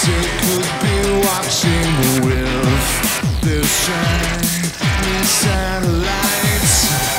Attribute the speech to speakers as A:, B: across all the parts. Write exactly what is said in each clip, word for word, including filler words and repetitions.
A: they could be watching with their shiny satellites.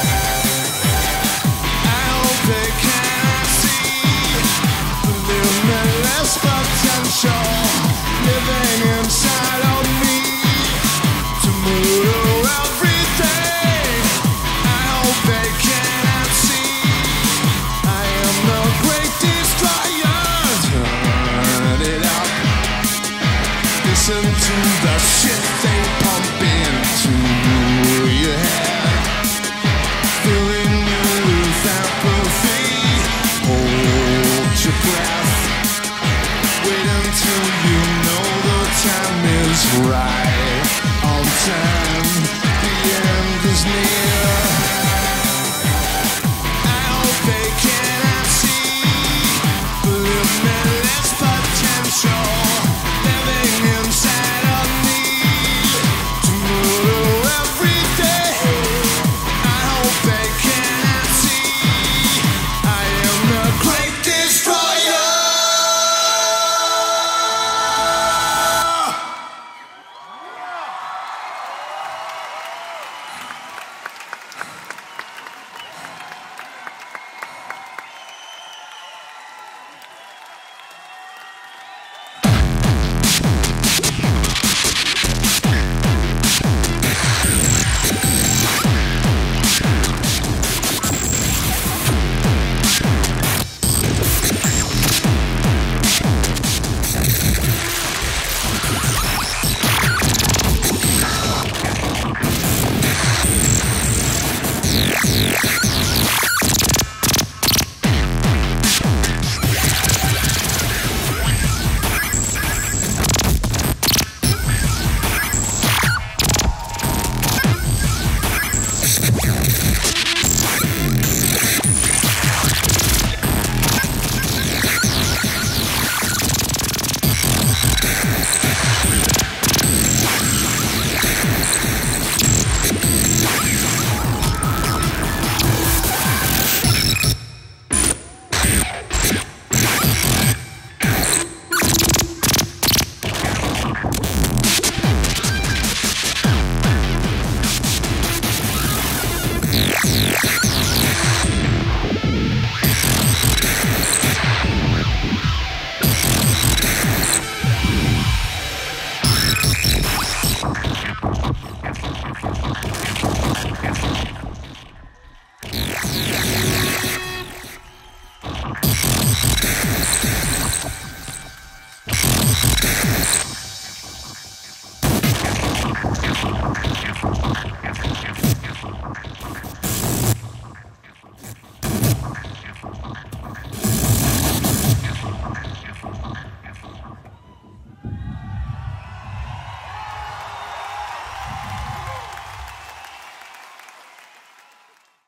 A: I hope they cannot see the limitless potential living inside of me to murder everything. I hope they cannot see I am the great destroyer. Turn it up. Listen to the shit they pump into your head, filling you with apathy. Hold your breath. Wait until you know the time is right. On time, the end is near. I hope they cannot see the limitless potential living